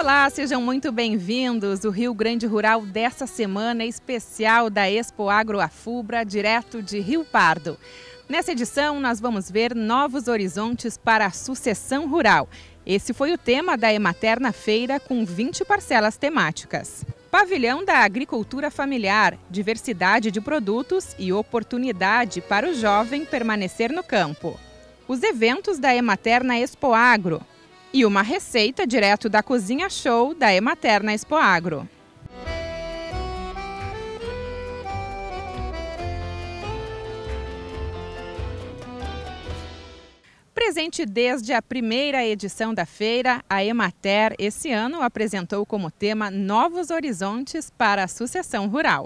Olá, sejam muito bem-vindos. O Rio Grande Rural dessa semana é especial da Expo Agro Afubra, direto de Rio Pardo. Nessa edição, nós vamos ver novos horizontes para a sucessão rural. Esse foi o tema da Emater na feira, com 20 parcelas temáticas. Pavilhão da Agricultura Familiar, diversidade de produtos e oportunidade para o jovem permanecer no campo. Os eventos da Emater na Expo Agro. E uma receita direto da Cozinha Show da Emater na Expo Agro. Presente desde a primeira edição da feira, a Emater esse ano apresentou como tema Novos Horizontes para a Sucessão Rural.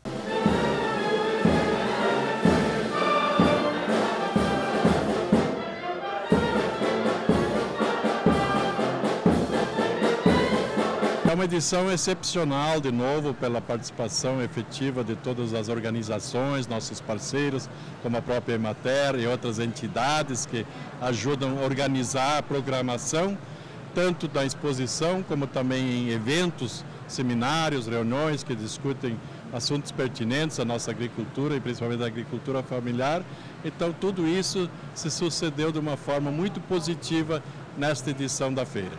É uma edição excepcional, de novo, pela participação efetiva de todas as organizações, nossos parceiros, como a própria Emater e outras entidades que ajudam a organizar a programação, tanto da exposição como também em eventos, seminários, reuniões que discutem assuntos pertinentes à nossa agricultura e principalmente à agricultura familiar. Então tudo isso se sucedeu de uma forma muito positiva nesta edição da feira.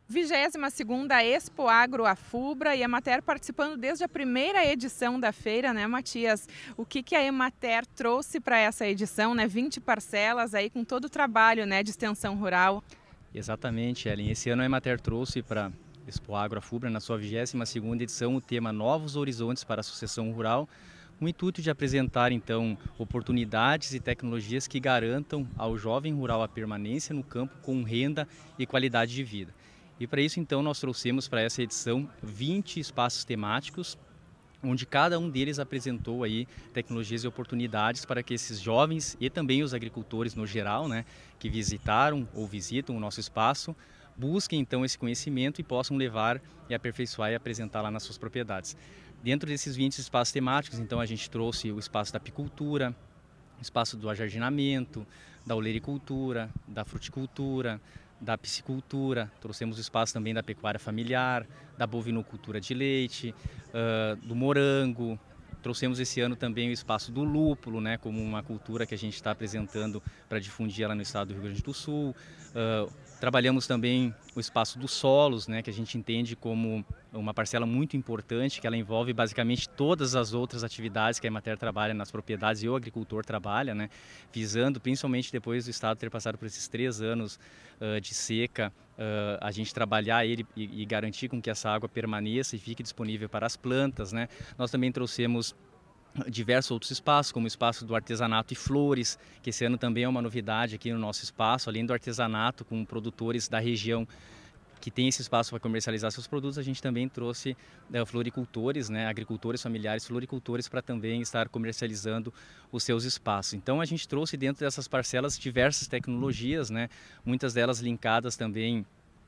22ª Expo Agro Afubra e a Emater participando desde a primeira edição da feira, né, Matias? O que a Emater trouxe para essa edição, né? 20 parcelas aí com todo o trabalho, né, de extensão rural. Exatamente, Ellen. Esse ano a Emater trouxe para Expo Agro Afubra, na sua 22ª edição, o tema Novos Horizontes para a Sucessão Rural, com o intuito de apresentar, então, oportunidades e tecnologias que garantam ao jovem rural a permanência no campo com renda e qualidade de vida. E para isso, então, nós trouxemos para essa edição 20 espaços temáticos, onde cada um deles apresentou aí tecnologias e oportunidades para que esses jovens e também os agricultores no geral, né, que visitaram ou visitam o nosso espaço, busquem então esse conhecimento e possam levar e aperfeiçoar e apresentar lá nas suas propriedades. Dentro desses 20 espaços temáticos, então, a gente trouxe o espaço da apicultura, o espaço do ajardinamento, da olericultura, da fruticultura, da piscicultura, trouxemos o espaço também da pecuária familiar, da bovinocultura de leite, do morango. Trouxemos esse ano também o espaço do lúpulo, né, como uma cultura que a gente está apresentando para difundir ela no estado do Rio Grande do Sul. Trabalhamos também o espaço dos solos, né, que a gente entende como uma parcela muito importante, que ela envolve basicamente todas as outras atividades que a Emater trabalha nas propriedades e o agricultor trabalha, né, visando, principalmente depois do estado ter passado por esses 3 anos de seca, a gente trabalhar ele e garantir com que essa água permaneça e fique disponível para as plantas, né. Nós também trouxemos diversos outros espaços, como o espaço do artesanato e flores, que esse ano também é uma novidade aqui no nosso espaço, além do artesanato com produtores da região que tem esse espaço para comercializar seus produtos, a gente também trouxe floricultores, né, agricultores familiares, floricultores, para também estar comercializando os seus espaços. Então a gente trouxe dentro dessas parcelas diversas tecnologias, né, muitas delas linkadas também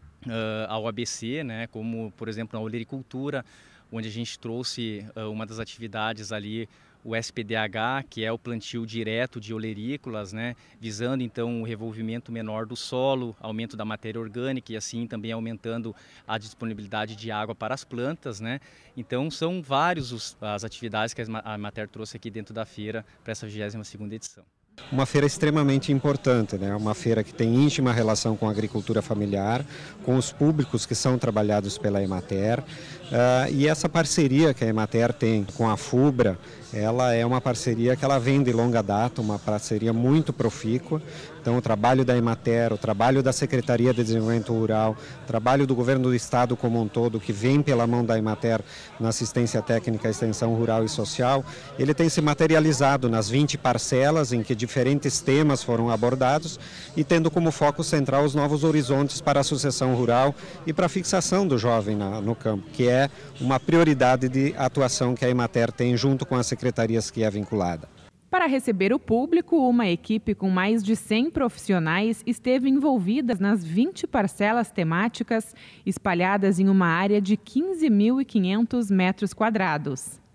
ao ABC, né, como por exemplo a olericultura, onde a gente trouxe uma das atividades ali, o SPDH, que é o plantio direto de olerícolas, né, visando então o revolvimento menor do solo, aumento da matéria orgânica e assim também aumentando a disponibilidade de água para as plantas, né. Então são várias as atividades que a Emater trouxe aqui dentro da feira para essa 22ª edição. Uma feira extremamente importante, né? Uma feira que tem íntima relação com a agricultura familiar, com os públicos que são trabalhados pela Emater. E essa parceria que a Emater tem com a Afubra, ela é uma parceria que ela vem de longa data, uma parceria muito profícua. Então o trabalho da Emater, o trabalho da Secretaria de Desenvolvimento Rural, o trabalho do Governo do Estado como um todo, que vem pela mão da Emater na assistência técnica, extensão rural e social, ele tem se materializado nas 20 parcelas em que diferentes temas foram abordados e tendo como foco central os novos horizontes para a sucessão rural e para a fixação do jovem no campo, que é uma prioridade de atuação que a Emater tem junto com as secretarias que é vinculada. Para receber o público, uma equipe com mais de 100 profissionais esteve envolvida nas 20 parcelas temáticas espalhadas em uma área de 15.500 metros quadrados.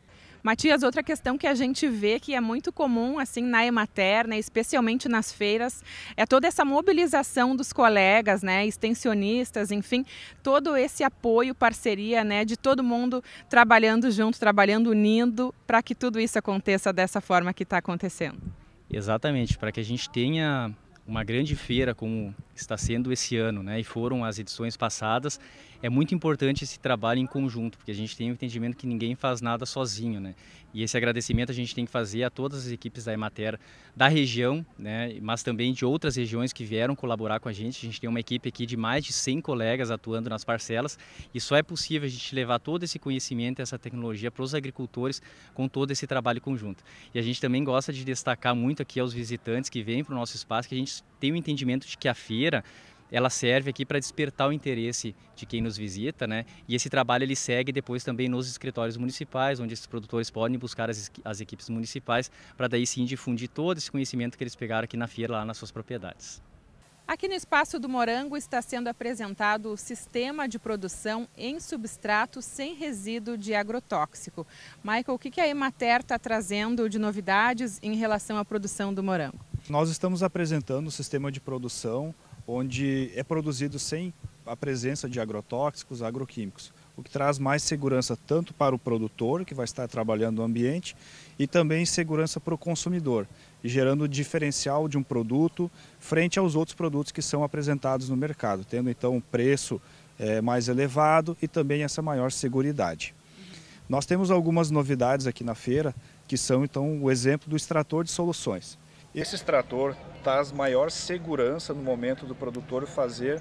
Matias, outra questão que a gente vê que é muito comum assim na Emater, né, especialmente nas feiras, é toda essa mobilização dos colegas, né, extensionistas, enfim, todo esse apoio, parceria, né, de todo mundo trabalhando junto, trabalhando unindo para que tudo isso aconteça dessa forma que está acontecendo. Exatamente, para que a gente tenha uma grande feira como está sendo esse ano, né, e foram as edições passadas, é muito importante esse trabalho em conjunto, porque a gente tem o entendimento que ninguém faz nada sozinho, né, e esse agradecimento a gente tem que fazer a todas as equipes da Emater da região, né, mas também de outras regiões que vieram colaborar com a gente tem uma equipe aqui de mais de 100 colegas atuando nas parcelas, e só é possível a gente levar todo esse conhecimento, essa tecnologia para os agricultores com todo esse trabalho conjunto. E a gente também gosta de destacar muito aqui aos visitantes que vêm para o nosso espaço, que a gente tem o entendimento de que a feira ela serve aqui para despertar o interesse de quem nos visita, né? E esse trabalho ele segue depois também nos escritórios municipais, onde esses produtores podem buscar as equipes municipais para daí sim difundir todo esse conhecimento que eles pegaram aqui na feira, lá nas suas propriedades. Aqui no Espaço do Morango está sendo apresentado o sistema de produção em substrato sem resíduo de agrotóxico. Michael, o que a Emater está trazendo de novidades em relação à produção do morango? Nós estamos apresentando um sistema de produção onde é produzido sem a presença de agrotóxicos, agroquímicos, o que traz mais segurança tanto para o produtor, que vai estar trabalhando no ambiente, e também segurança para o consumidor, e gerando o diferencial de um produto frente aos outros produtos que são apresentados no mercado, tendo então um preço mais elevado e também essa maior seguridade. Nós temos algumas novidades aqui na feira, que são então o exemplo do extrator de soluções. Esse extrator traz maior segurança no momento do produtor fazer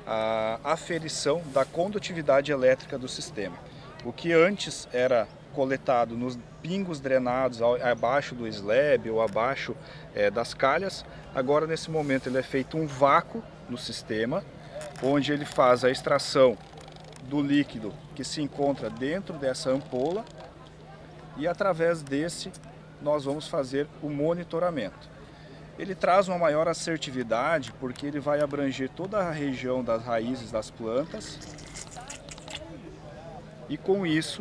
a aferição da condutividade elétrica do sistema. O que antes era coletado nos pingos drenados abaixo do slab ou abaixo das calhas, agora nesse momento ele é feito um vácuo no sistema, onde ele faz a extração do líquido que se encontra dentro dessa ampola e através desse nós vamos fazer o monitoramento. Ele traz uma maior assertividade porque ele vai abranger toda a região das raízes das plantas e com isso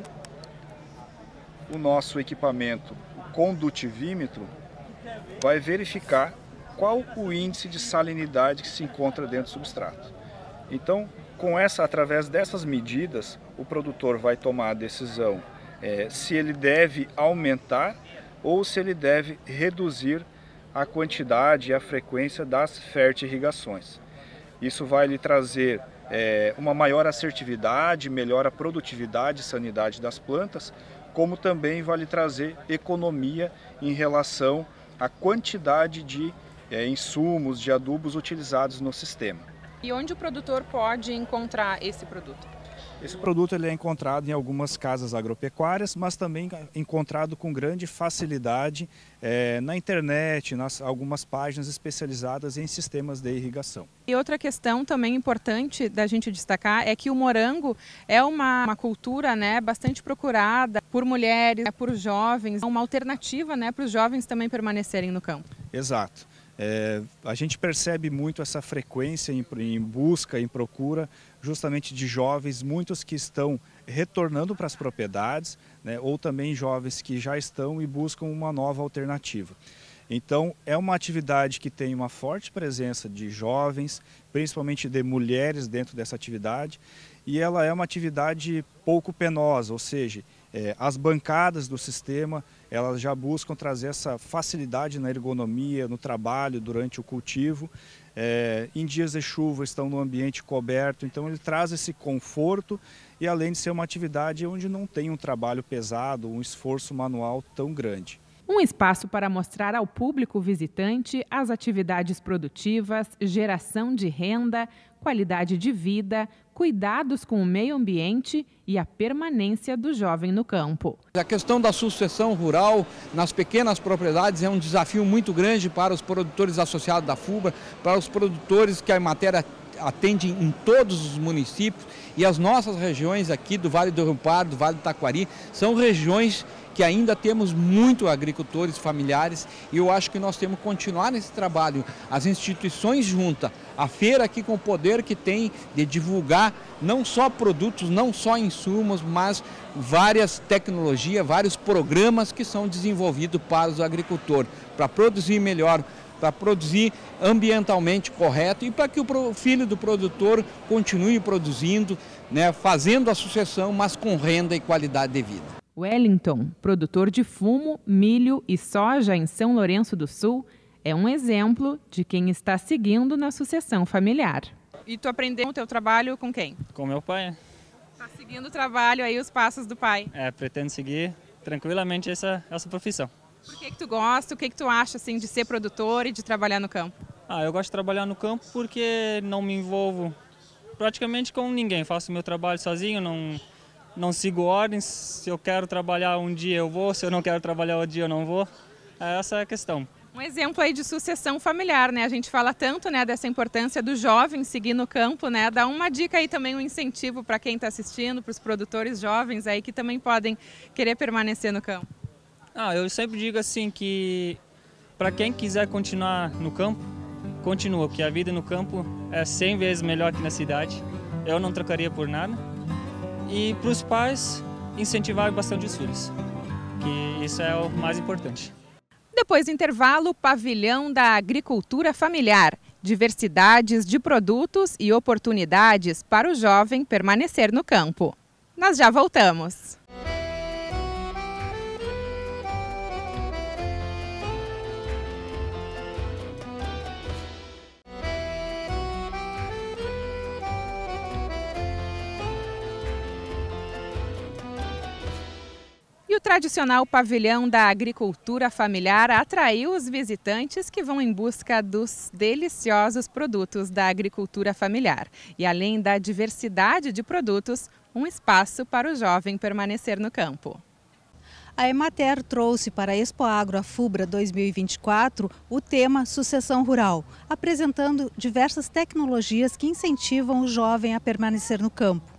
o nosso equipamento, o condutivímetro, vai verificar qual o índice de salinidade que se encontra dentro do substrato. Então, através dessas medidas, o produtor vai tomar a decisão se ele deve aumentar ou se ele deve reduzir a quantidade e a frequência das fertirrigações. Isso vai lhe trazer uma maior assertividade, melhora a produtividade e sanidade das plantas, como também vai lhe trazer economia em relação à quantidade de insumos, de adubos utilizados no sistema. E onde o produtor pode encontrar esse produto? Esse produto ele é encontrado em algumas casas agropecuárias, mas também encontrado com grande facilidade na internet, nas algumas páginas especializadas em sistemas de irrigação. E outra questão também importante da gente destacar é que o morango é uma cultura, né, bastante procurada por mulheres, por jovens, uma alternativa, né, para os jovens também permanecerem no campo. Exato. A gente percebe muito essa frequência em busca, em procura, justamente de jovens, muitos que estão retornando para as propriedades, né, ou também jovens que já estão e buscam uma nova alternativa. Então, é uma atividade que tem uma forte presença de jovens, principalmente de mulheres dentro dessa atividade, e ela é uma atividade pouco penosa, ou seja, as bancadas do sistema, elas já buscam trazer essa facilidade na ergonomia, no trabalho, durante o cultivo. Em dias de chuva estão no ambiente coberto, então ele traz esse conforto e além de ser uma atividade onde não tem um trabalho pesado, um esforço manual tão grande. Um espaço para mostrar ao público visitante as atividades produtivas, geração de renda, qualidade de vida, cuidados com o meio ambiente e a permanência do jovem no campo. A questão da sucessão rural nas pequenas propriedades é um desafio muito grande para os produtores associados da FUBRA, para os produtores que a Emater atende em todos os municípios, e as nossas regiões aqui do Vale do Rio Pardo, do Vale do Taquari, são regiões que ainda temos muito agricultores familiares, e eu acho que nós temos que continuar nesse trabalho. As instituições juntas, a feira aqui com o poder que tem de divulgar não só produtos, não só insumos, mas várias tecnologias, vários programas que são desenvolvidos para os agricultores, para produzir melhor, para produzir ambientalmente correto e para que o filho do produtor continue produzindo, né, fazendo a sucessão, mas com renda e qualidade de vida. Wellington, produtor de fumo, milho e soja em São Lourenço do Sul, é um exemplo de quem está seguindo na sucessão familiar. E tu aprendeu o teu trabalho com quem? Com meu pai. Está seguindo o trabalho aí, os passos do pai. Pretendo seguir tranquilamente essa profissão. Por que tu gosta? O que tu acha assim, de ser produtor e de trabalhar no campo? Eu gosto de trabalhar no campo porque não me envolvo praticamente com ninguém. Faço meu trabalho sozinho, não sigo ordens. Se eu quero trabalhar um dia eu vou, se eu não quero trabalhar outro dia eu não vou. Essa é a questão. Um exemplo aí de sucessão familiar, né? A gente fala tanto, né, dessa importância do jovem seguir no campo, né? Dá uma dica aí também, um incentivo para quem está assistindo, para os produtores jovens aí que também podem querer permanecer no campo. Eu sempre digo assim que para quem quiser continuar no campo, continua, porque a vida no campo é 100 vezes melhor que na cidade. Eu não trocaria por nada. E para os pais, incentivar bastante os filhos, que isso é o mais importante. Depois do intervalo, pavilhão da agricultura familiar. Diversidades de produtos e oportunidades para o jovem permanecer no campo. Nós já voltamos. E o tradicional pavilhão da agricultura familiar atraiu os visitantes que vão em busca dos deliciosos produtos da agricultura familiar. E além da diversidade de produtos, um espaço para o jovem permanecer no campo. A Emater trouxe para a Expoagro Afubra 2024 o tema Sucessão Rural, apresentando diversas tecnologias que incentivam o jovem a permanecer no campo.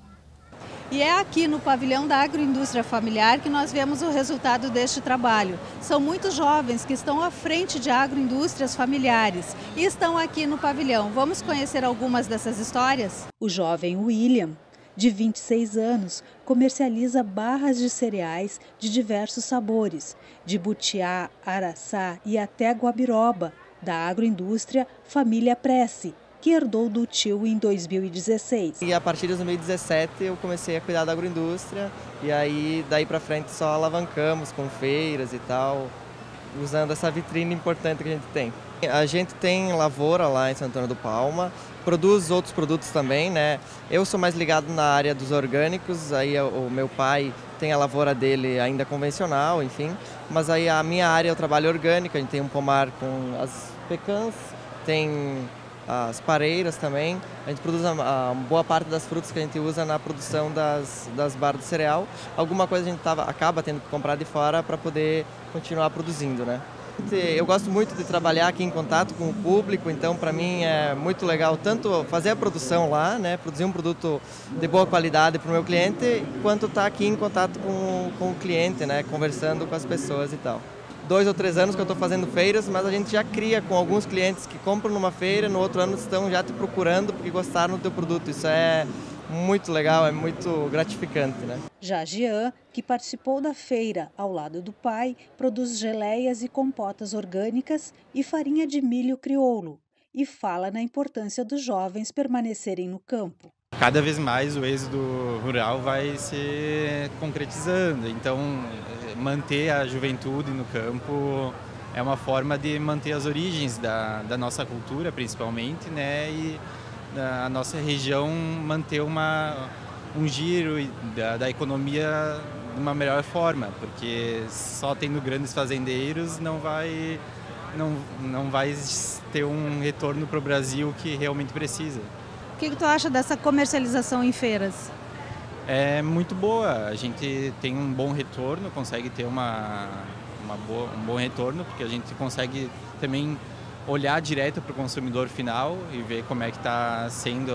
E é aqui no pavilhão da agroindústria familiar que nós vemos o resultado deste trabalho. São muitos jovens que estão à frente de agroindústrias familiares e estão aqui no pavilhão. Vamos conhecer algumas dessas histórias? O jovem William, de 26 anos, comercializa barras de cereais de diversos sabores, de butiá, araçá e até guabiroba, da agroindústria Família Prece, que herdou do tio em 2016. E a partir de 2017 eu comecei a cuidar da agroindústria e aí daí para frente só alavancamos com feiras e tal, usando essa vitrine importante que a gente tem. A gente tem lavoura lá em Santana do Palma, produz outros produtos também, né? Eu sou mais ligado na área dos orgânicos, aí o meu pai tem a lavoura dele ainda convencional, enfim, mas aí a minha área é o trabalho orgânico, a gente tem um pomar com as pecãs, tem as pareiras também. A gente produz a boa parte das frutas que a gente usa na produção das barras de cereal. Alguma coisa a gente acaba tendo que comprar de fora para poder continuar produzindo, né? Eu gosto muito de trabalhar aqui em contato com o público, então para mim é muito legal tanto fazer a produção lá, né, produzir um produto de boa qualidade para o meu cliente, quanto estar aqui em contato com o cliente, né, conversando com as pessoas e tal. 2 ou 3 anos que eu estou fazendo feiras, mas a gente já cria com alguns clientes que compram numa feira, no outro ano estão já te procurando porque gostaram do teu produto. Isso é muito legal, é muito gratificante, né? Já Jean, que participou da feira ao lado do pai, produz geleias e compotas orgânicas e farinha de milho crioulo e fala na importância dos jovens permanecerem no campo. Cada vez mais o êxodo rural vai se concretizando, então manter a juventude no campo é uma forma de manter as origens da nossa cultura, principalmente, né, e a nossa região manter um giro da economia de uma melhor forma, porque só tendo grandes fazendeiros não vai ter um retorno para o Brasil que realmente precisa. O que tu acha dessa comercialização em feiras? É muito boa, a gente tem um bom retorno, consegue ter um bom retorno, porque a gente consegue também olhar direto para o consumidor final e ver como é que está sendo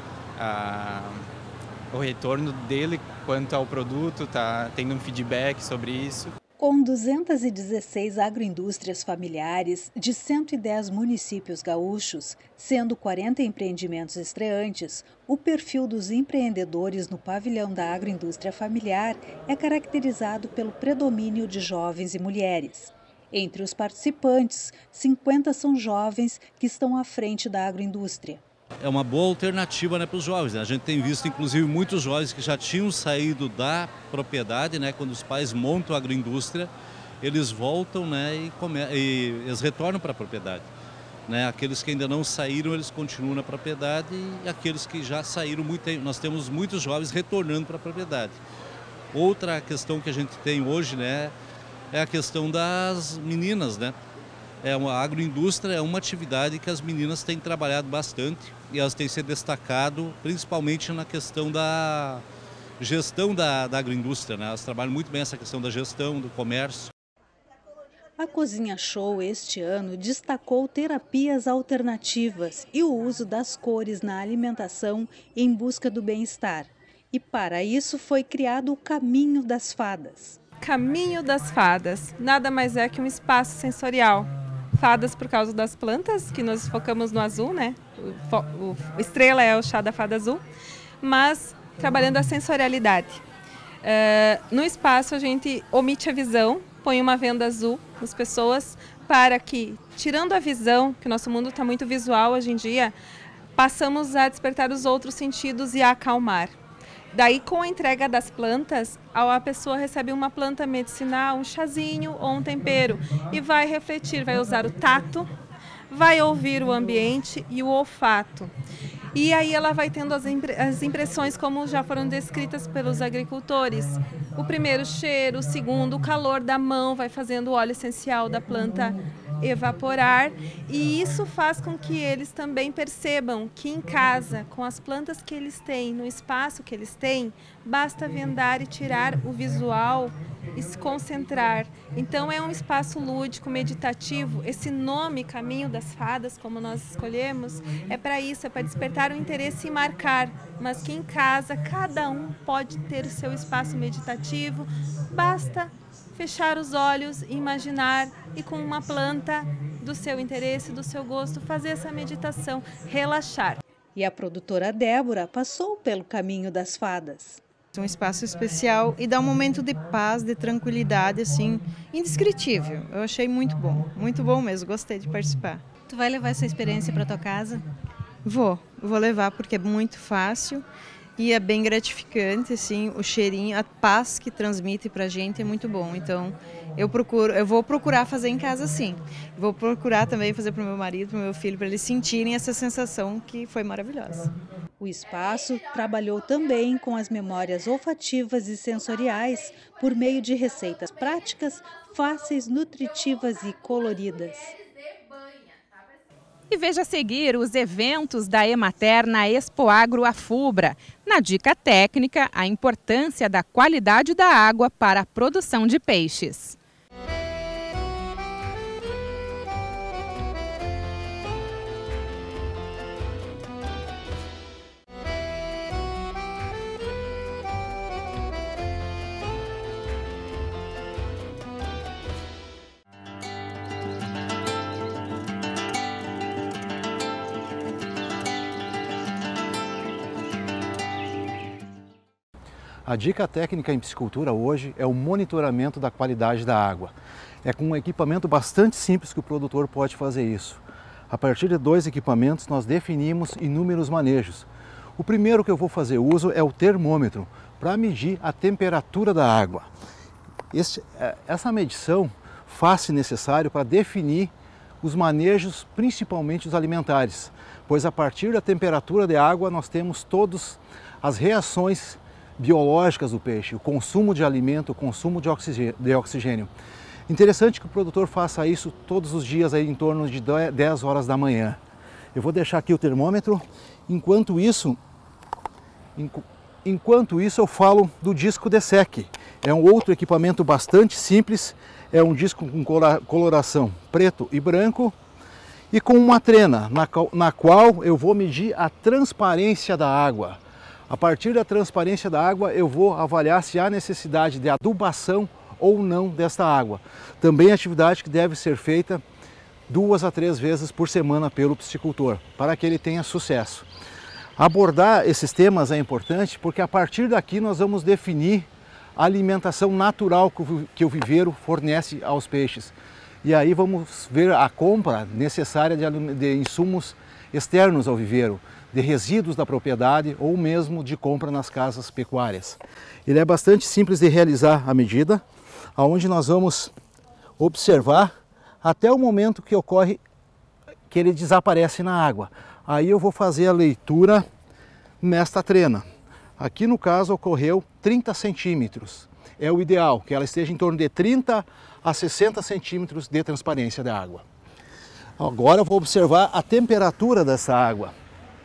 o retorno dele quanto ao produto, está tendo um feedback sobre isso. Com 216 agroindústrias familiares de 110 municípios gaúchos, sendo 40 empreendimentos estreantes, o perfil dos empreendedores no pavilhão da agroindústria familiar é caracterizado pelo predomínio de jovens e mulheres. Entre os participantes, 50 são jovens que estão à frente da agroindústria. É uma boa alternativa, né, para os jovens, né? A gente tem visto, inclusive, muitos jovens que já tinham saído da propriedade, né, quando os pais montam a agroindústria, eles voltam, né, e eles retornam para a propriedade. Né? Aqueles que ainda não saíram, eles continuam na propriedade, e aqueles que já saíram, nós temos muitos jovens retornando para a propriedade. Outra questão que a gente tem hoje, né, é a questão das meninas, né? A agroindústria é uma atividade que as meninas têm trabalhado bastante e elas têm se destacado principalmente na questão da gestão da agroindústria, né? Elas trabalham muito bem essa questão da gestão, do comércio. A Cozinha Show este ano destacou terapias alternativas e o uso das cores na alimentação em busca do bem-estar. E para isso foi criado o Caminho das Fadas. Caminho das Fadas nada mais é que um espaço sensorial. Fadas por causa das plantas, que nós focamos no azul, né? O estrela é o chá da fada azul, mas trabalhando a sensorialidade. No espaço a gente omite a visão, põe uma venda azul nas pessoas para que, tirando a visão, que o nosso mundo está muito visual hoje em dia, passamos a despertar os outros sentidos e a acalmar. Daí, com a entrega das plantas, a pessoa recebe uma planta medicinal, um chazinho ou um tempero e vai refletir, vai usar o tato, vai ouvir o ambiente e o olfato. E aí ela vai tendo as impressões como já foram descritas pelos agricultores. O primeiro cheiro, o segundo, o calor da mão vai fazendo o óleo essencial da planta evaporar, e isso faz com que eles também percebam que em casa, com as plantas que eles têm, no espaço que eles têm, basta vendar e tirar o visual e se concentrar. Então é um espaço lúdico, meditativo. Esse nome, Caminho das Fadas, como nós escolhemos, é para isso, é para despertar o interesse e marcar, mas que em casa cada um pode ter o seu espaço meditativo, basta fechar os olhos, imaginar e com uma planta do seu interesse, do seu gosto, fazer essa meditação, relaxar. E a produtora Débora passou pelo Caminho das Fadas. Um espaço especial e dá um momento de paz, de tranquilidade, assim, indescritível. Eu achei muito bom mesmo, gostei de participar. Tu vai levar essa experiência para tua casa? Vou levar porque é muito fácil. E é bem gratificante, assim, o cheirinho, a paz que transmite pra gente é muito bom. Então, eu vou procurar fazer em casa, sim. Vou procurar também fazer pro meu marido, pro meu filho, para eles sentirem essa sensação que foi maravilhosa. O espaço trabalhou também com as memórias olfativas e sensoriais por meio de receitas práticas, fáceis, nutritivas e coloridas. E veja a seguir os eventos da Emater na Expoagro Afubra. Na dica técnica, a importância da qualidade da água para a produção de peixes. A dica técnica em piscicultura hoje é o monitoramento da qualidade da água. É com um equipamento bastante simples que o produtor pode fazer isso. A partir de 2 equipamentos nós definimos inúmeros manejos. O primeiro que eu vou fazer uso é o termômetro, para medir a temperatura da água. Essa medição faz-se necessário para definir os manejos, principalmente os alimentares, pois a partir da temperatura da água nós temos todas as reações biológicas do peixe, o consumo de alimento, o consumo de oxigênio. Interessante que o produtor faça isso todos os dias aí em torno de 10 horas da manhã. Eu vou deixar aqui o termômetro. Enquanto isso eu falo do disco DESEC. É um outro equipamento bastante simples, é um disco com coloração preto e branco e com uma trena na qual eu vou medir a transparência da água. A partir da transparência da água eu vou avaliar se há necessidade de adubação ou não desta água. Também é atividade que deve ser feita 2 a 3 vezes por semana pelo piscicultor, para que ele tenha sucesso. Abordar esses temas é importante porque a partir daqui nós vamos definir a alimentação natural que o viveiro fornece aos peixes. E aí vamos ver a compra necessária de insumos externos ao viveiro, de resíduos da propriedade ou mesmo de compra nas casas pecuárias. Ele é bastante simples de realizar a medida, onde nós vamos observar até o momento que ocorre que ele desaparece na água. Aí eu vou fazer a leitura nesta trena. Aqui no caso ocorreu 30 centímetros. É o ideal, que ela esteja em torno de 30 a 60 centímetros de transparência da água. Agora eu vou observar a temperatura dessa água.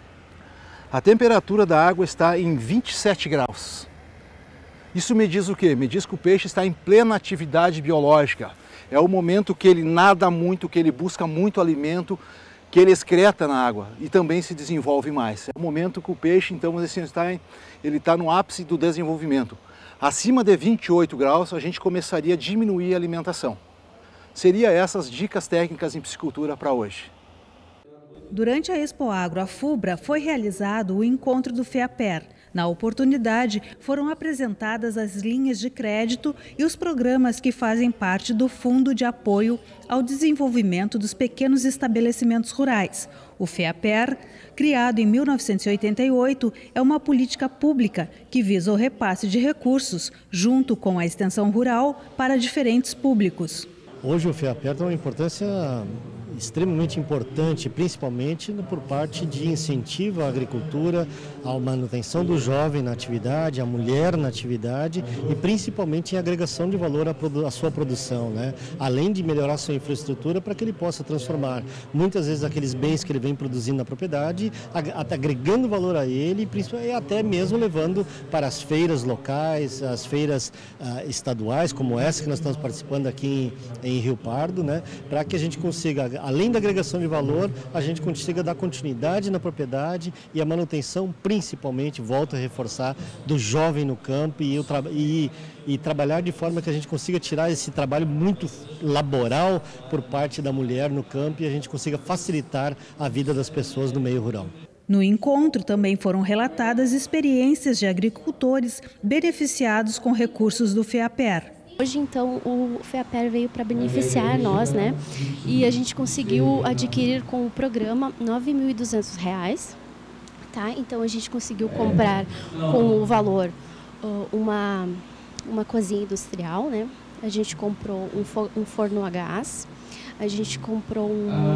A temperatura da água está em 27 graus. Isso me diz o quê? Me diz que o peixe está em plena atividade biológica. É o momento que ele nada muito, que ele busca muito alimento, que ele excreta na água e também se desenvolve mais. É o momento que o peixe, então, ele está no ápice do desenvolvimento. Acima de 28 graus, a gente começaria a diminuir a alimentação. Seriam essas dicas técnicas em piscicultura para hoje. Durante a Expo Agro Afubra foi realizado o encontro do FEAPER. Na oportunidade, foram apresentadas as linhas de crédito e os programas que fazem parte do Fundo de Apoio ao Desenvolvimento dos Pequenos Estabelecimentos Rurais. O FEAPER, criado em 1988, é uma política pública que visa o repasse de recursos, junto com a extensão rural, para diferentes públicos. Hoje o FEAPER tem uma importância extremamente importante, principalmente por parte de incentivo à agricultura, à manutenção do jovem na atividade, a mulher na atividade e principalmente em agregação de valor à sua produção, né? Além de melhorar sua infraestrutura para que ele possa transformar muitas vezes aqueles bens que ele vem produzindo na propriedade, agregando valor a ele e até mesmo levando para as feiras locais, as feiras estaduais, como essa que nós estamos participando aqui em Rio Pardo, né? Para que a gente consiga, além da agregação de valor, a gente consiga dar continuidade na propriedade e a manutenção, principalmente, volto a reforçar, do jovem no campo e trabalhar de forma que a gente consiga tirar esse trabalho muito laboral por parte da mulher no campo e a gente consiga facilitar a vida das pessoas no meio rural. No encontro também foram relatadas experiências de agricultores beneficiados com recursos do FEAPER. Hoje, então, o FEAPER veio para beneficiar nós, né? E a gente conseguiu adquirir com o programa R$ 9.200, tá? Então, a gente conseguiu comprar com o valor uma cozinha industrial, né? A gente comprou um forno a gás, a gente comprou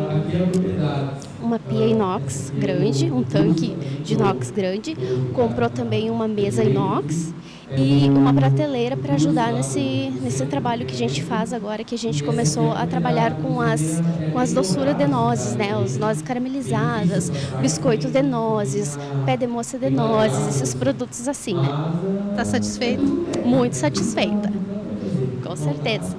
uma pia inox grande, um tanque de inox grande, comprou também uma mesa inox e uma prateleira para ajudar nesse trabalho que a gente faz agora, que a gente começou a trabalhar com as doçuras de nozes, né? As nozes caramelizadas, biscoito de nozes, pé de moça de nozes, esses produtos assim, né? Tá satisfeita? Muito satisfeita, com certeza.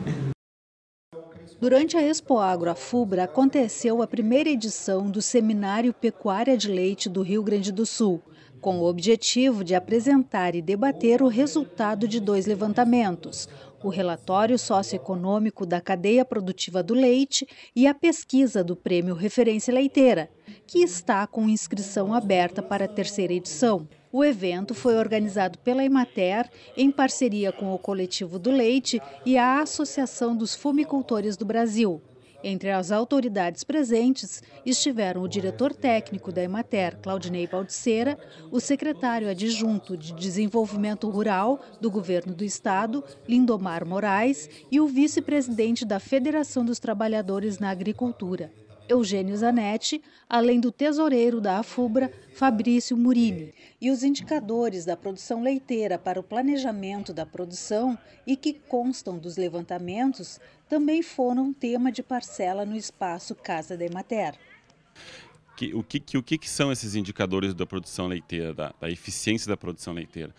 Durante a Expo Agro Afubra aconteceu a primeira edição do Seminário Pecuária de Leite do Rio Grande do Sul, com o objetivo de apresentar e debater o resultado de 2 levantamentos, o relatório socioeconômico da cadeia produtiva do leite e a pesquisa do Prêmio Referência Leiteira, que está com inscrição aberta para a 3ª edição. O evento foi organizado pela Emater, em parceria com o Coletivo do Leite e a Associação dos Fumicultores do Brasil. Entre as autoridades presentes estiveram o diretor técnico da Emater, Claudinei Baldiceira, o secretário adjunto de Desenvolvimento Rural do Governo do Estado, Lindomar Moraes, e o vice-presidente da Federação dos Trabalhadores na Agricultura, Eugênio Zanetti, além do tesoureiro da Afubra, Fabrício Murini. E os indicadores da produção leiteira para o planejamento da produção e que constam dos levantamentos também foram tema de parcela no espaço Casa da Emater. O que são esses indicadores da produção leiteira, da eficiência da produção leiteira?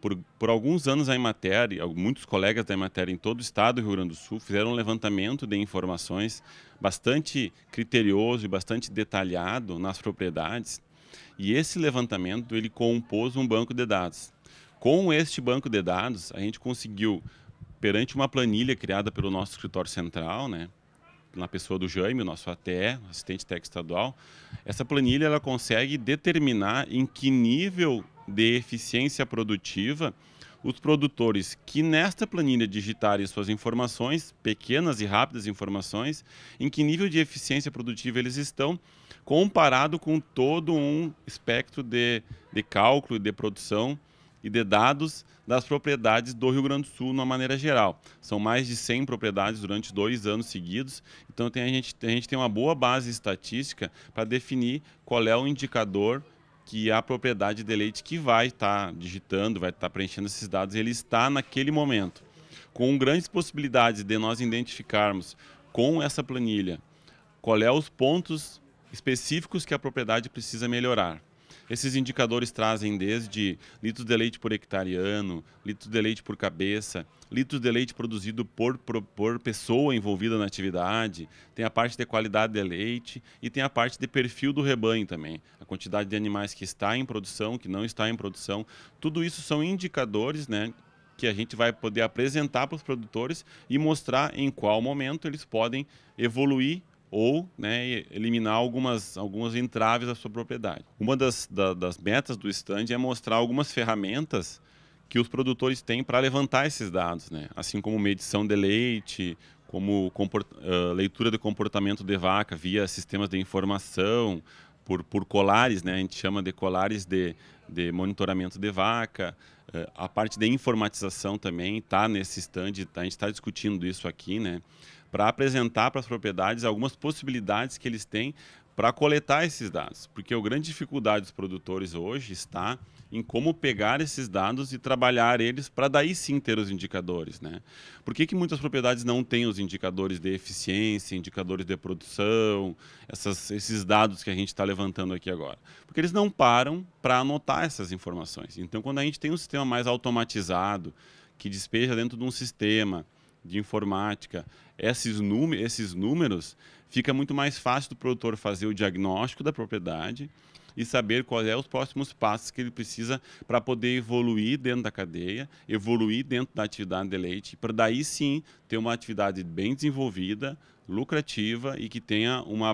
por alguns anos a Emater, e muitos colegas da Emater em todo o estado do Rio Grande do Sul fizeram um levantamento de informações bastante criterioso e bastante detalhado nas propriedades. E esse levantamento ele compôs um banco de dados. Com este banco de dados, a gente conseguiu, perante uma planilha criada pelo nosso escritório central, né, na pessoa do Jaime, o nosso ATE, assistente técnico estadual, essa planilha ela consegue determinar em que nível de eficiência produtiva os produtores que nesta planilha digitarem suas informações, pequenas e rápidas informações, em que nível de eficiência produtiva eles estão, comparado com todo um espectro de cálculo e de produção e de dados das propriedades do Rio Grande do Sul, de uma maneira geral. São mais de 100 propriedades durante 2 anos seguidos, então a gente tem uma boa base estatística para definir qual é o indicador que a propriedade de leite que vai estar digitando, vai estar preenchendo esses dados, ele está naquele momento. Com grandes possibilidades de nós identificarmos com essa planilha qual é os pontos específicos que a propriedade precisa melhorar. Esses indicadores trazem desde litros de leite por hectare ano, litros de leite por cabeça, litros de leite produzido por pessoa envolvida na atividade, tem a parte de qualidade de leite e tem a parte de perfil do rebanho também, a quantidade de animais que está em produção, que não está em produção. Tudo isso são indicadores, né, que a gente vai poder apresentar para os produtores e mostrar em qual momento eles podem evoluir ou, né, eliminar algumas entraves da sua propriedade. Uma das metas do stand é mostrar algumas ferramentas que os produtores têm para levantar esses dados, né? Assim como medição de leite, como leitura de comportamento de vaca via sistemas de informação, por colares, né? A gente chama de colares de monitoramento de vaca. A parte de informatização também está nesse stand, a gente está discutindo isso aqui, né? Para apresentar para as propriedades algumas possibilidades que eles têm para coletar esses dados. Porque a grande dificuldade dos produtores hoje está em como pegar esses dados e trabalhar eles para daí sim ter os indicadores, né? Por que muitas propriedades não têm os indicadores de eficiência, indicadores de produção, esses dados que a gente está levantando aqui agora? Porque eles não param para anotar essas informações. Então, quando a gente tem um sistema mais automatizado, que despeja dentro de um sistema de informática esses números, fica muito mais fácil do produtor fazer o diagnóstico da propriedade e saber quais são os próximos passos que ele precisa para poder evoluir dentro da cadeia, evoluir dentro da atividade de leite, para daí sim ter uma atividade bem desenvolvida, lucrativa e que tenha uma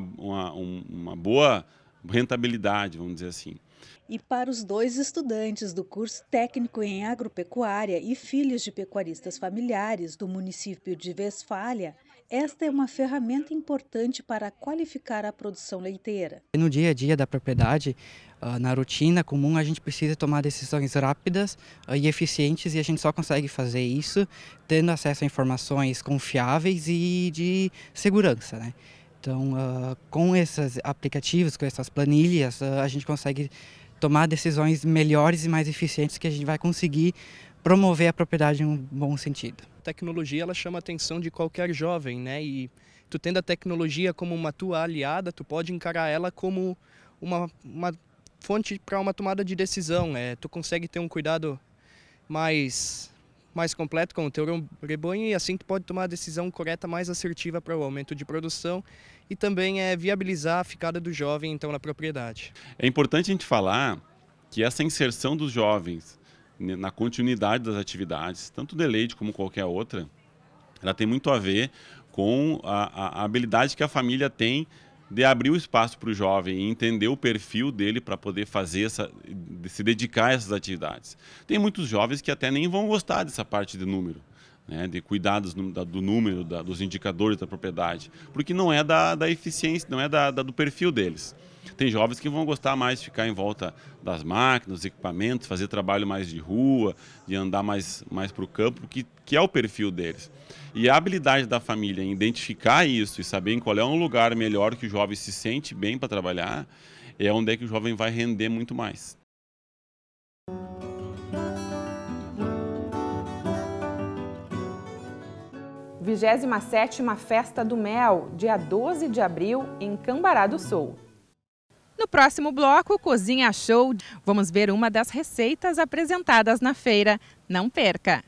boa rentabilidade, vamos dizer assim. E para os 2 estudantes do curso técnico em agropecuária e filhos de pecuaristas familiares do município de Westfália, esta é uma ferramenta importante para qualificar a produção leiteira. No dia a dia da propriedade, na rotina comum, a gente precisa tomar decisões rápidas e eficientes, e a gente só consegue fazer isso tendo acesso a informações confiáveis e de segurança, né? Então, com esses aplicativos, com essas planilhas, a gente consegue tomar decisões melhores e mais eficientes que a gente vai conseguir promover a propriedade em um bom sentido. A tecnologia ela chama a atenção de qualquer jovem, né? E tu tendo a tecnologia como uma tua aliada, tu pode encarar ela como uma fonte para uma tomada de decisão. Tu consegue ter um cuidado mais completo com o teu rebanho e assim tu pode tomar a decisão correta, mais assertiva para o aumento de produção e também viabilizar a ficada do jovem então na propriedade. É importante a gente falar que essa inserção dos jovens na continuidade das atividades, tanto de leite como qualquer outra, ela tem muito a ver com a habilidade que a família tem de abrir o espaço para o jovem e entender o perfil dele para poder se dedicar a essas atividades. Tem muitos jovens que até nem vão gostar dessa parte de número, né, de cuidar do número, dos indicadores da propriedade, porque não é da eficiência, não é do perfil deles. Tem jovens que vão gostar mais de ficar em volta das máquinas, dos equipamentos, fazer trabalho mais de rua, de andar mais para o campo, que é o perfil deles. E a habilidade da família em identificar isso e saber em qual é um lugar melhor que o jovem se sente bem para trabalhar, é onde é que o jovem vai render muito mais. A 27ª Festa do Mel, dia 12 de abril, em Cambará do Sul. No próximo bloco, Cozinha Show, vamos ver uma das receitas apresentadas na feira. Não perca!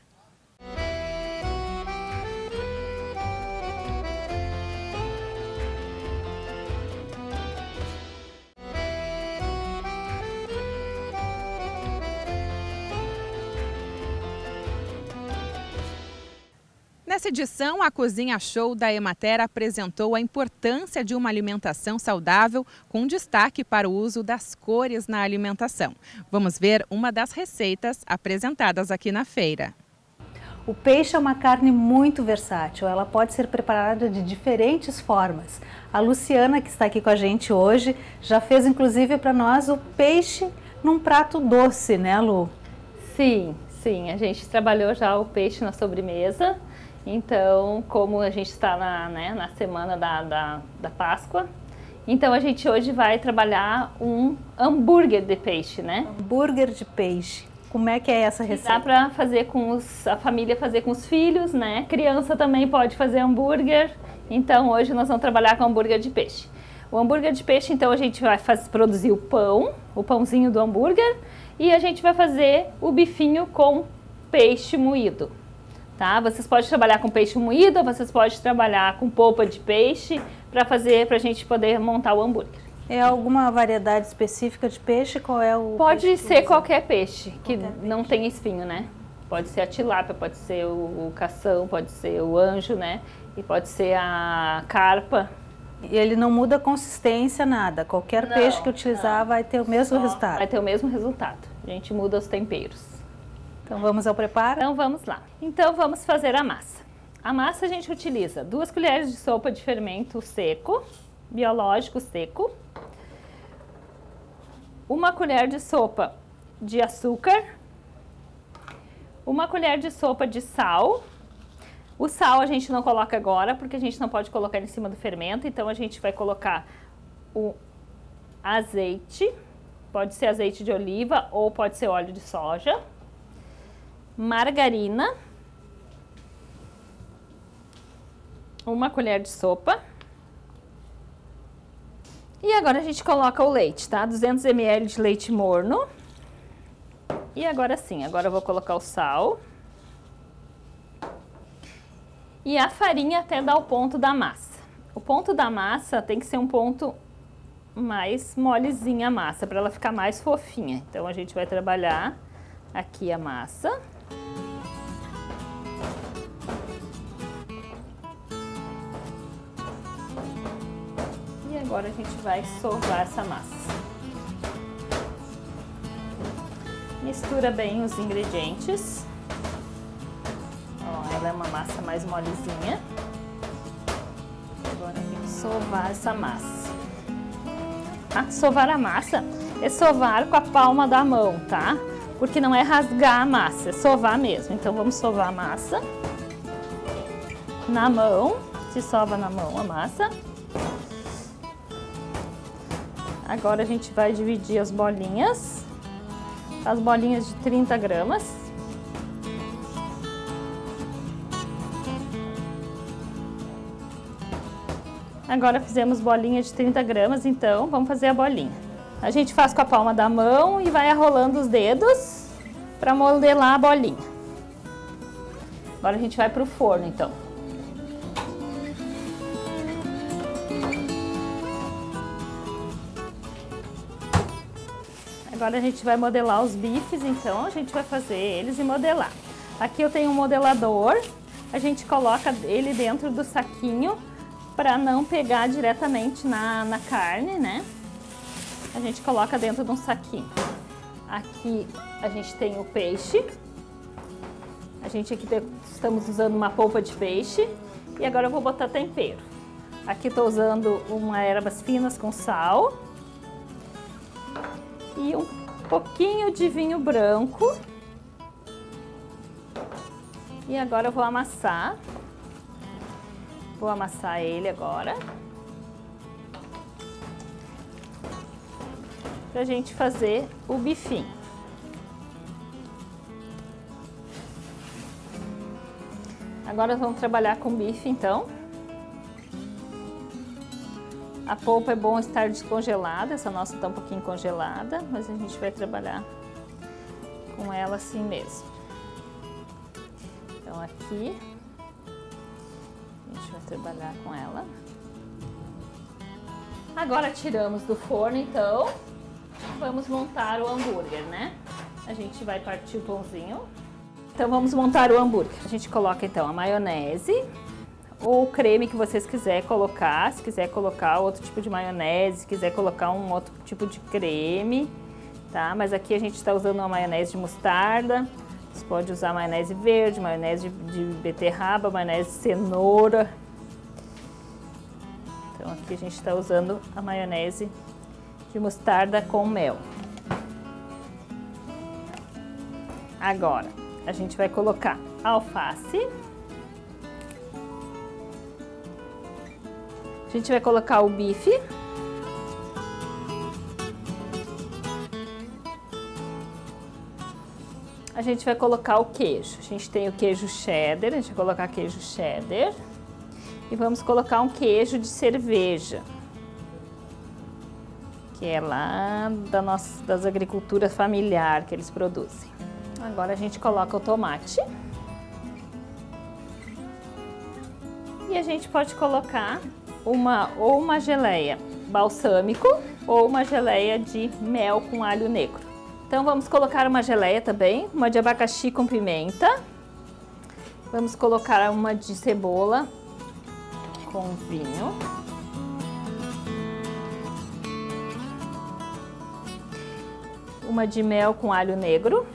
Nessa edição, a Cozinha Show da Emater apresentou a importância de uma alimentação saudável com destaque para o uso das cores na alimentação. Vamos ver uma das receitas apresentadas aqui na feira. O peixe é uma carne muito versátil, ela pode ser preparada de diferentes formas. A Luciana, que está aqui com a gente hoje, já fez inclusive para nós o peixe num prato doce, né, Lu? Sim, a gente trabalhou já o peixe na sobremesa. Então, como a gente está na semana da Páscoa, então a gente hoje vai trabalhar um hambúrguer de peixe, né? Hambúrguer de peixe. Como é que é essa receita? Dá para fazer a família fazer com os filhos, né? Criança também pode fazer hambúrguer. Então, hoje nós vamos trabalhar com hambúrguer de peixe. O hambúrguer de peixe, então, a gente vai produzir o pãozinho do hambúrguer, e a gente vai fazer o bifinho com peixe moído. Tá? Vocês podem trabalhar com peixe moído, ou vocês podem trabalhar com polpa de peixe para a gente poder montar o hambúrguer. É alguma variedade específica de peixe? Qual é o Pode ser qualquer peixe que não tenha espinho, né? Pode ser a tilápia, pode ser o cação, pode ser o anjo, né? E pode ser a carpa. E ele não muda a consistência, nada? Qualquer peixe que utilizar vai ter o mesmo resultado? Vai ter o mesmo resultado. A gente muda os temperos. Então vamos ao preparo? Então vamos lá. Então vamos fazer a massa. A massa a gente utiliza 2 colheres de sopa de fermento seco, biológico seco, 1 colher de sopa de açúcar, 1 colher de sopa de sal. O sal a gente não coloca agora, porque a gente não pode colocar em cima do fermento, então a gente vai colocar o azeite, pode ser azeite de oliva ou pode ser óleo de soja. Margarina, 1 colher de sopa. E agora a gente coloca o leite, tá? 200 ml de leite morno. E agora sim, agora eu vou colocar o sal. E a farinha até dar o ponto da massa. O ponto da massa tem que ser um ponto mais molezinha a massa, para ela ficar mais fofinha. Então a gente vai trabalhar aqui a massa. E agora a gente vai sovar essa massa. Mistura bem os ingredientes. Ó, ela é uma massa mais molezinha. Agora tem que sovar essa massa. Tá? Sovar a massa é sovar com a palma da mão, tá? Porque não é rasgar a massa, é sovar mesmo. Então vamos sovar a massa na mão, se sova na mão a massa. Agora a gente vai dividir as bolinhas de 30 gramas. Agora fizemos bolinha de 30 gramas, então vamos fazer a bolinha. A gente faz com a palma da mão e vai arrolando os dedos para modelar a bolinha. Agora a gente vai para o forno, então. Agora a gente vai modelar os bifes, então a gente vai fazer eles e modelar. Aqui eu tenho um modelador, a gente coloca ele dentro do saquinho para não pegar diretamente na carne, né? A gente coloca dentro de um saquinho. Aqui a gente tem o peixe. A gente aqui estamos usando uma polpa de peixe. E agora eu vou botar tempero. Aqui estou usando uma ervas finas com sal. E um pouquinho de vinho branco. E agora eu vou amassar. Vou amassar ele agora. Pra gente fazer o bifinho. Agora vamos trabalhar com bife, então. A polpa é bom estar descongelada, essa nossa está um pouquinho congelada, mas a gente vai trabalhar com ela assim mesmo. Então aqui, a gente vai trabalhar com ela. Agora tiramos do forno, então, vamos montar o hambúrguer, né? A gente vai partir o pãozinho. Então vamos montar o hambúrguer. A gente coloca então a maionese, ou o creme que vocês quiserem colocar. Se quiser colocar outro tipo de maionese, se quiser colocar um outro tipo de creme, tá? Mas aqui a gente está usando uma maionese de mostarda. Você pode usar maionese verde, maionese de beterraba, maionese de cenoura. Então aqui a gente está usando a maionese de mostarda com mel. Agora, a gente vai colocar alface. A gente vai colocar o bife. A gente vai colocar o queijo. A gente tem o queijo cheddar, a gente vai colocar queijo cheddar. E vamos colocar um queijo de cerveja, que é lá das agriculturas familiares que eles produzem. Agora a gente coloca o tomate. E a gente pode colocar uma geleia balsâmico ou uma geleia de mel com alho negro. Então vamos colocar uma geleia também, uma de abacaxi com pimenta. Vamos colocar uma de cebola com vinho. Uma de mel com alho negro.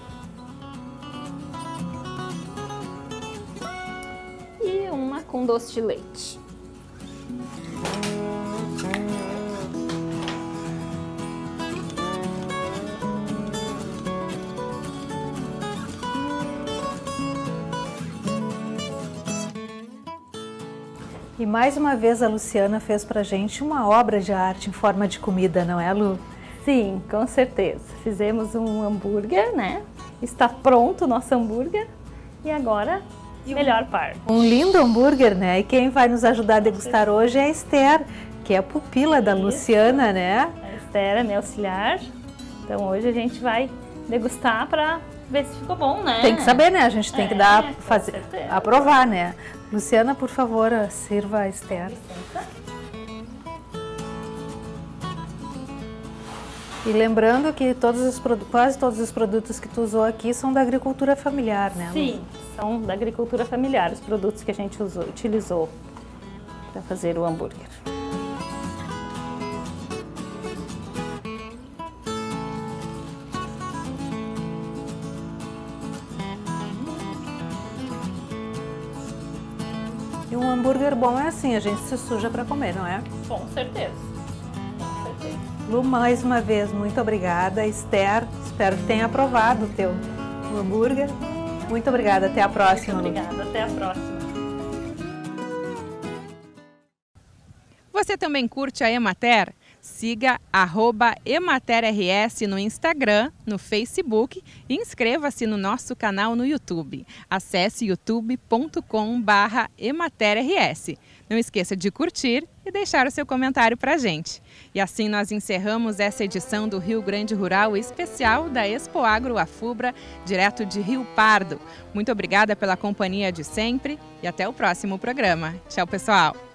E uma com doce de leite. E mais uma vez a Luciana fez pra gente uma obra de arte em forma de comida, não é, Lu? Sim, com certeza. Fizemos um hambúrguer, né? Está pronto o nosso hambúrguer. E agora, melhor parte. Um lindo hambúrguer, né? E quem vai nos ajudar a degustar hoje é a Esther, que é a pupila da Luciana, né? A Esther é minha auxiliar. Então hoje a gente vai degustar para ver se ficou bom, né? Tem que saber, né? A gente tem que aprovar, né? Luciana, por favor, sirva a Esther. E lembrando que quase todos os produtos que tu usou aqui são da agricultura familiar, né, Lu? Sim, são da agricultura familiar, os produtos que a gente utilizou para fazer o hambúrguer. E um hambúrguer bom é assim, a gente se suja para comer, não é? Com certeza. Com certeza. Lu, mais uma vez, muito obrigada. Esther, espero que tenha aprovado o teu hambúrguer. Muito obrigada, até a próxima. Muito obrigada, até a próxima. Você também curte a Emater? Siga @EmaterRS no Instagram, no Facebook e inscreva-se no nosso canal no YouTube. Acesse youtube.com/EmaterRS. Não esqueça de curtir e deixar o seu comentário para a gente. E assim nós encerramos essa edição do Rio Grande Rural especial da Expoagro Afubra, direto de Rio Pardo. Muito obrigada pela companhia de sempre e até o próximo programa. Tchau, pessoal!